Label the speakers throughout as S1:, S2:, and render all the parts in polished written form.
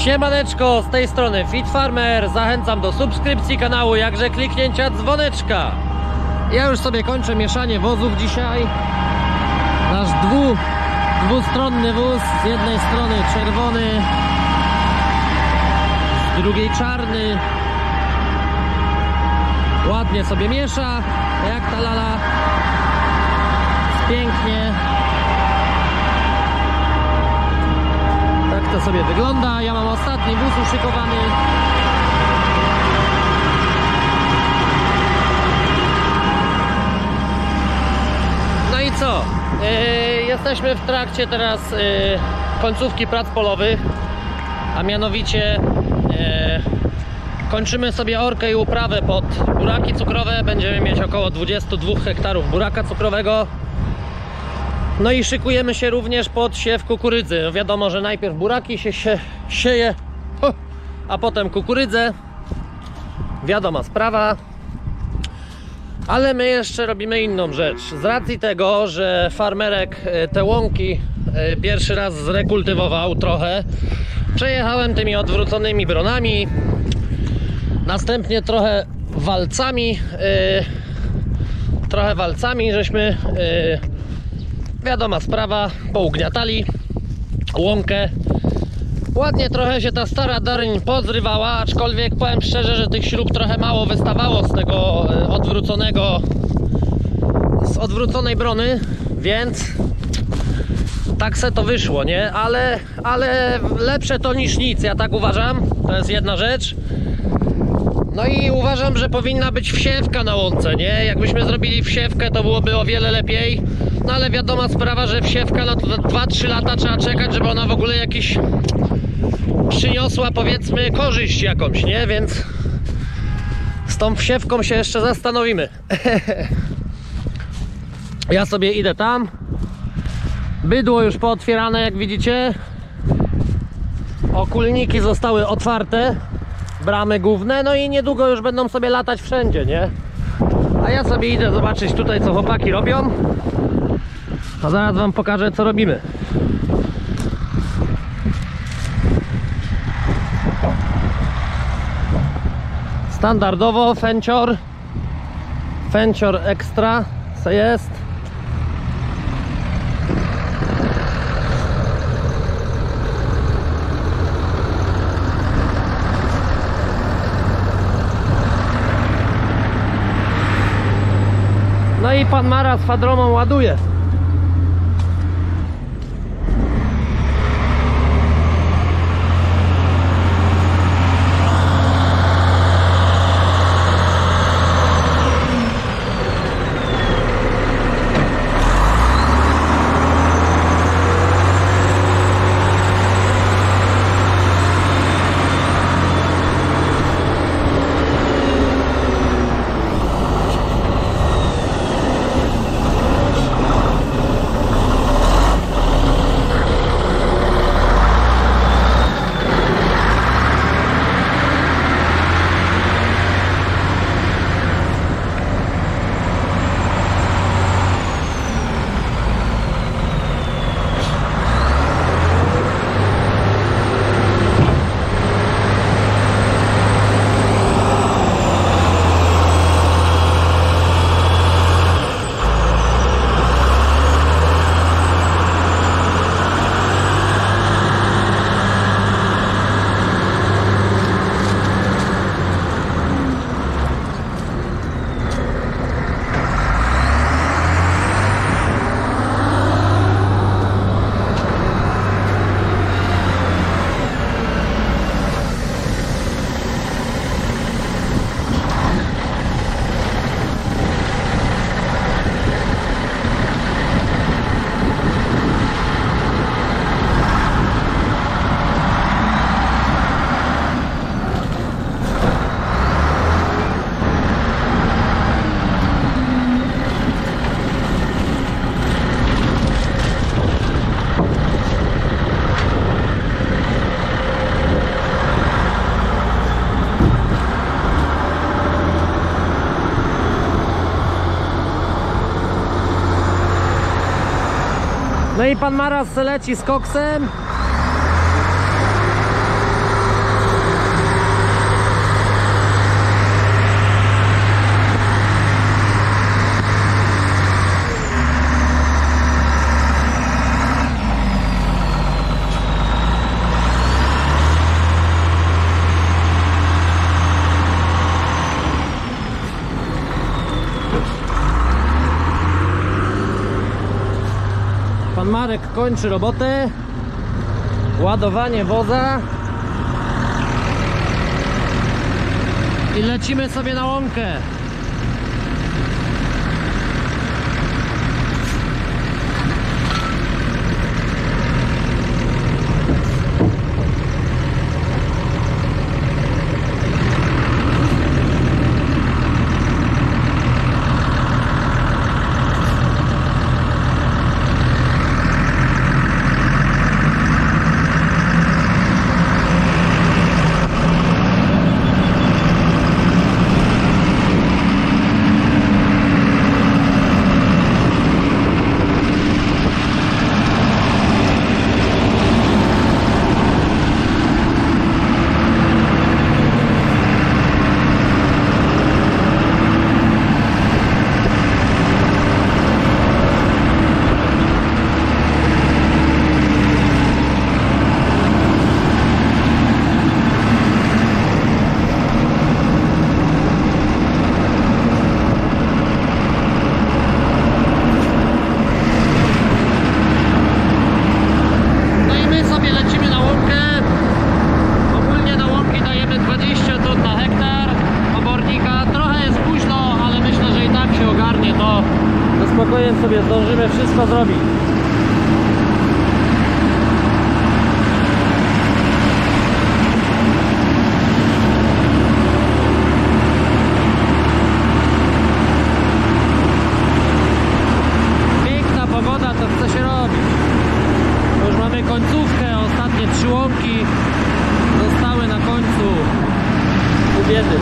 S1: Siemaneczko, z tej strony Fit Farmer. Zachęcam do subskrypcji kanału, jakże kliknięcia dzwoneczka. Ja już sobie kończę mieszanie wozów dzisiaj. Nasz dwustronny wóz, z jednej strony czerwony, z drugiej czarny. Ładnie sobie miesza, jak ta lala. Jest pięknie. Tak to sobie wygląda. Ja mam ostatni wóz uszykowany. No i co? Jesteśmy w trakcie teraz końcówki prac polowych, a mianowicie kończymy sobie orkę i uprawę pod buraki cukrowe. Będziemy mieć około 22 hektarów buraka cukrowego. No i szykujemy się również pod siew kukurydzy. No wiadomo, że najpierw buraki się sieje, a potem kukurydzę. Wiadoma sprawa. Ale my jeszcze robimy inną rzecz. Z racji tego, że farmerek te łąki pierwszy raz zrekultywował trochę, przejechałem tymi odwróconymi bronami, następnie trochę walcami żeśmy wiadoma sprawa, pougniatali łąkę. Ładnie trochę się ta stara darń pozrywała, aczkolwiek powiem szczerze, że tych śrub trochę mało wystawało z tego z odwróconej brony, więc tak se to wyszło, nie? Ale lepsze to niż nic, ja tak uważam. To jest jedna rzecz. No i uważam, że powinna być wsiewka na łące, nie? Jakbyśmy zrobili wsiewkę, to byłoby o wiele lepiej. No ale wiadoma sprawa, że wsiewka, no to 2-3 lata trzeba czekać, żeby ona w ogóle jakiś przyniosła, powiedzmy, korzyść jakąś, nie? Więc z tą wsiewką się jeszcze zastanowimy. Ja sobie idę tam. Bydło już pootwierane, jak widzicie. Okulniki zostały otwarte, bramy główne, no i niedługo już będą sobie latać wszędzie, nie? A ja sobie idę zobaczyć tutaj, co chłopaki robią. A zaraz wam pokażę, co robimy. Standardowo Fencior Extra co jest. No i pan Mara z fadromą ładuje. No i pan Maras leci z koksem. Marek kończy robotę. Ładowanie woza. I lecimy sobie na łąkę. Spokojnie sobie zdążymy wszystko zrobić. Piękna pogoda, to chce się robić. Już mamy końcówkę, ostatnie 3 łąki zostały na końcu u biedy.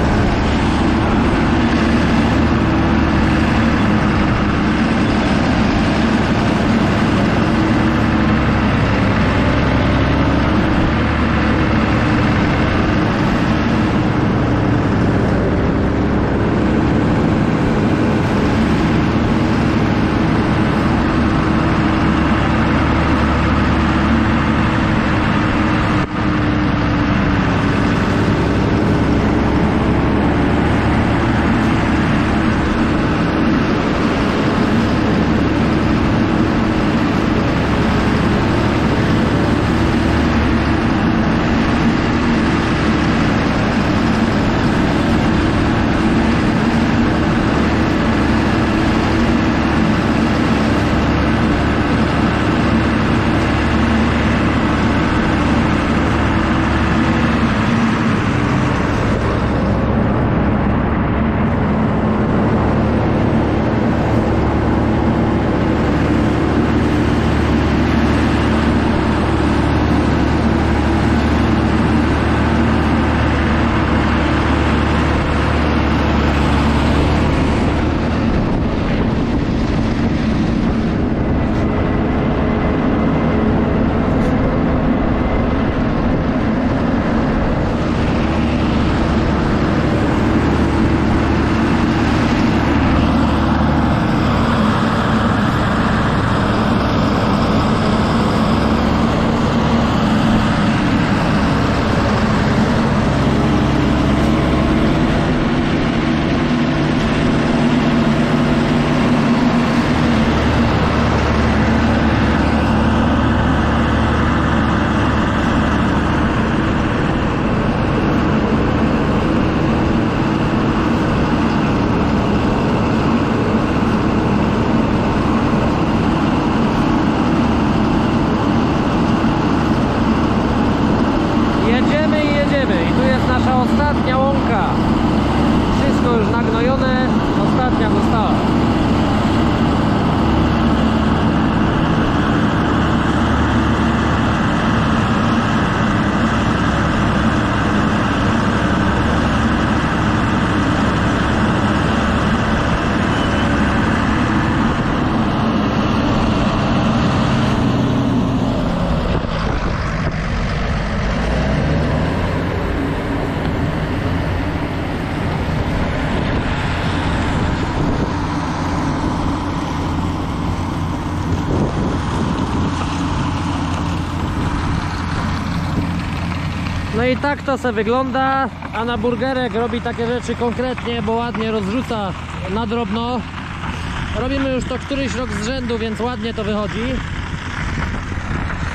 S1: No i tak to se wygląda, a na burgerek robi takie rzeczy konkretnie, bo ładnie rozrzuca na drobno. Robimy już to któryś rok z rzędu, więc ładnie to wychodzi.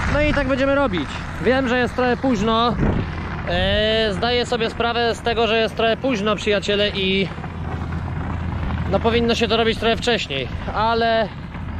S1: No i tak będziemy robić. Wiem, że jest trochę późno. Zdaję sobie sprawę z tego, że jest trochę późno, przyjaciele, i no powinno się to robić trochę wcześniej, ale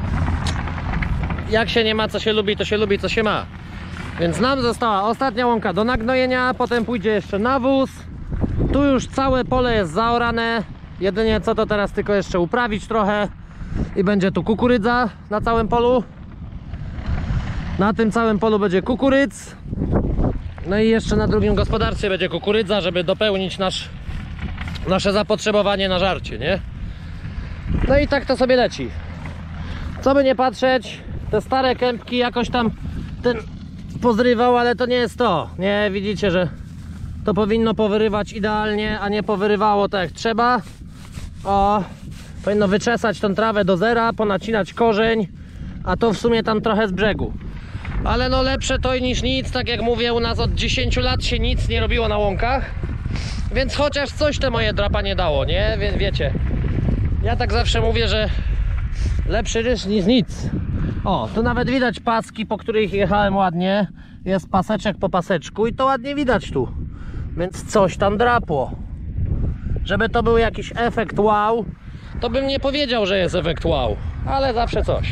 S1: jak się nie ma co się lubi, to się lubi co się ma. Więc nam została ostatnia łąka do nagnojenia, potem pójdzie jeszcze nawóz. Tu już całe pole jest zaorane. Jedynie co to teraz tylko jeszcze uprawić trochę i będzie tu kukurydza na całym polu. Na tym całym polu będzie kukurydz. No i jeszcze na drugim gospodarstwie będzie kukurydza, żeby dopełnić nasze zapotrzebowanie na żarcie, nie? No i tak to sobie leci. Co by nie patrzeć, te stare kępki jakoś tam ten pozrywał, ale to nie jest to. Nie, widzicie, że to powinno powyrywać idealnie, a nie powyrywało tak jak trzeba. O, powinno wyczesać tą trawę do zera, ponacinać korzeń, a to w sumie tam trochę z brzegu. Ale no lepsze to niż nic, tak jak mówię, u nas od 10 lat się nic nie robiło na łąkach. Więc chociaż coś te moje drapanie dało, nie? Wiecie, ja tak zawsze mówię, że lepszy ryż niż nic. O, tu nawet widać paski, po których jechałem ładnie. Jest paseczek po paseczku i to ładnie widać tu. Więc coś tam drapło. Żeby to był jakiś efekt wow, to bym nie powiedział, że jest efekt wow, ale zawsze coś.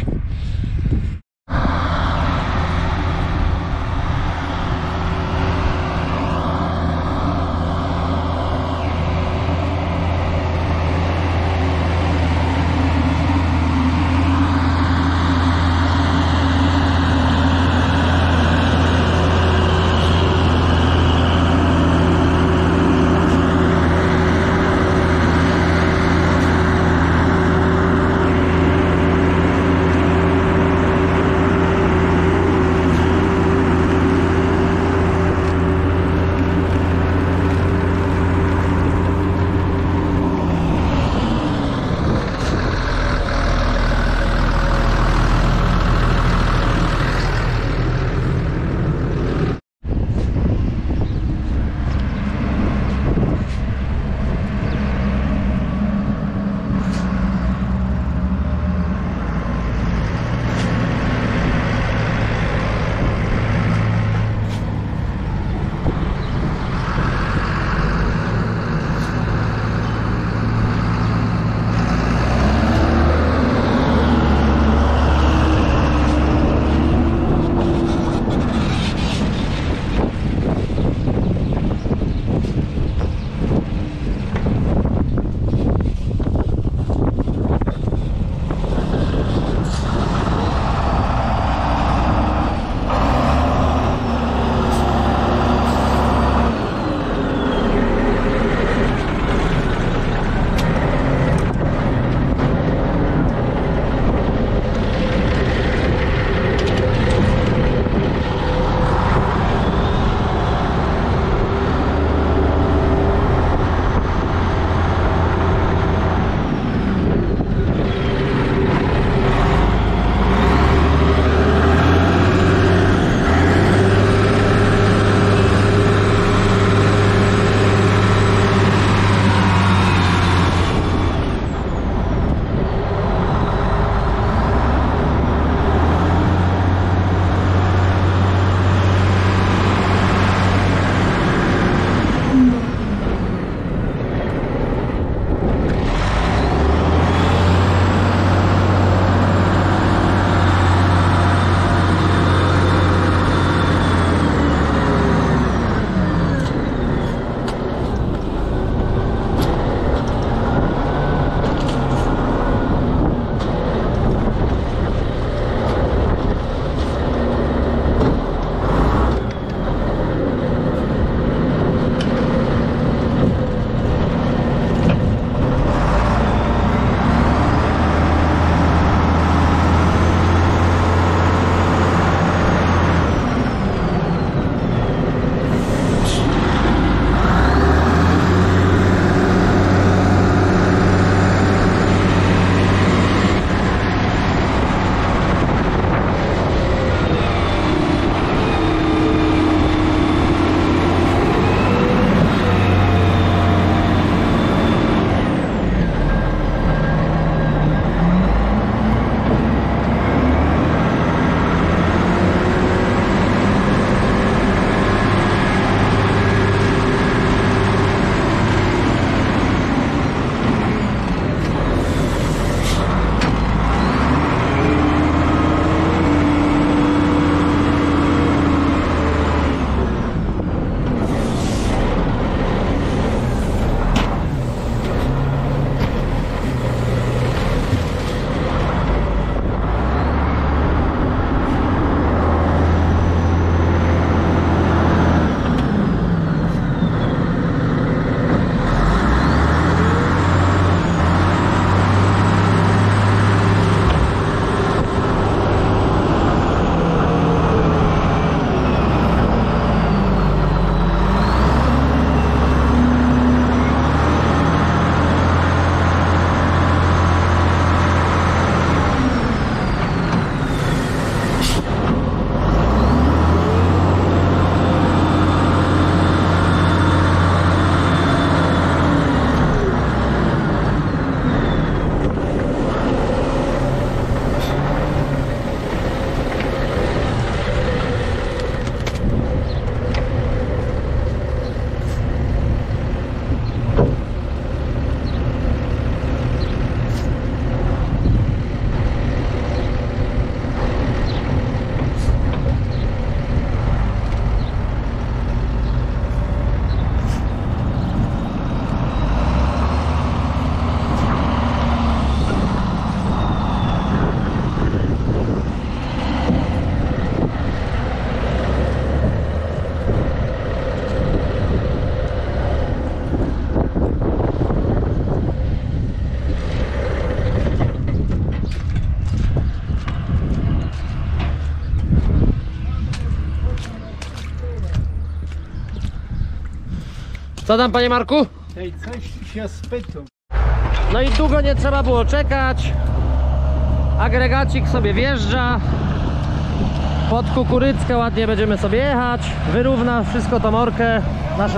S1: Co tam, panie Marku?
S2: Ej, coś się spytam.
S1: No i długo nie trzeba było czekać. Agregacik sobie wjeżdża. Pod kukurydzkę ładnie będziemy sobie jechać. Wyrówna wszystko tą orkę. Nasze...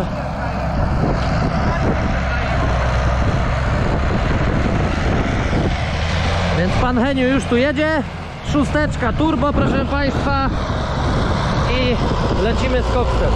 S1: Więc pan Heniu już tu jedzie. Szósteczka turbo, proszę państwa. I lecimy z koksem.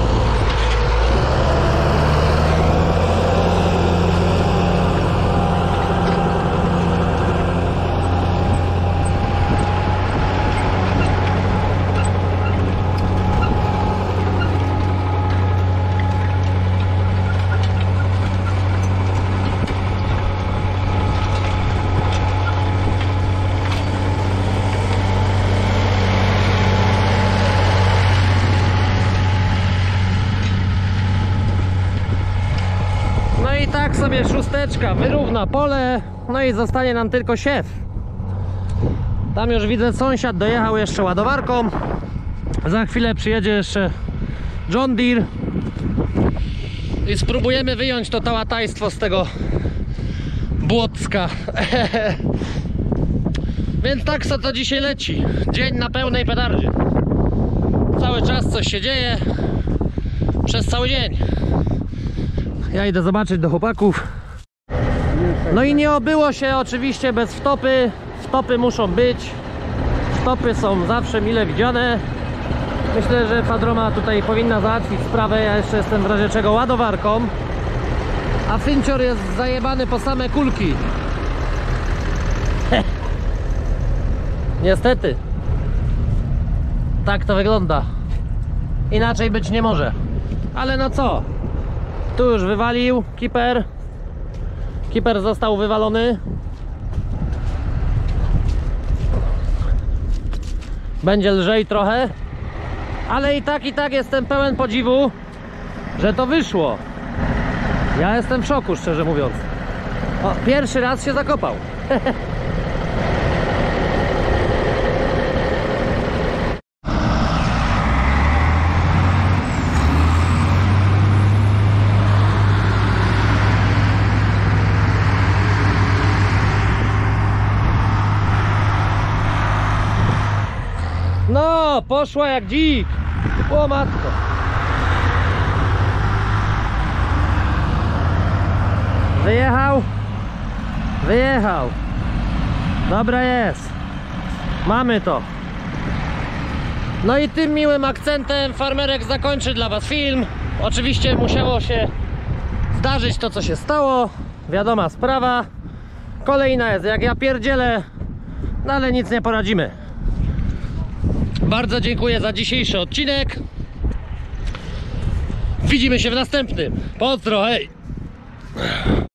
S1: Tak sobie szósteczka wyrówna pole, no i zostanie nam tylko siew. Tam już widzę, sąsiad dojechał jeszcze ładowarką. Za chwilę przyjedzie jeszcze John Deere i spróbujemy wyjąć to tałatajstwo z tego Błocka. Więc tak co to dzisiaj leci. Dzień na pełnej petardzie. Cały czas coś się dzieje przez cały dzień. Ja idę zobaczyć do chłopaków. No i nie obyło się oczywiście bez wtopy. Wtopy muszą być. Wtopy są zawsze mile widziane. Myślę, że Fadroma tutaj powinna załatwić sprawę. Ja jeszcze jestem w razie czego ładowarką. A Fincior jest zajebany po same kulki. Niestety. Tak to wygląda. Inaczej być nie może. Ale no co? Tu już wywalił Keeper. Keeper został wywalony. Będzie lżej trochę. Ale i tak jestem pełen podziwu, że to wyszło. Ja jestem w szoku, szczerze mówiąc. O, pierwszy raz się zakopał. No, poszła jak dzik. O matko. Wyjechał. Wyjechał. Dobra jest. Mamy to. No i tym miłym akcentem farmerek zakończy dla was film. Oczywiście musiało się zdarzyć to, co się stało. Wiadoma sprawa. Kolejna jest jak ja pierdzielę. No ale nic nie poradzimy. Bardzo dziękuję za dzisiejszy odcinek. Widzimy się w następnym. Pozdro, hej!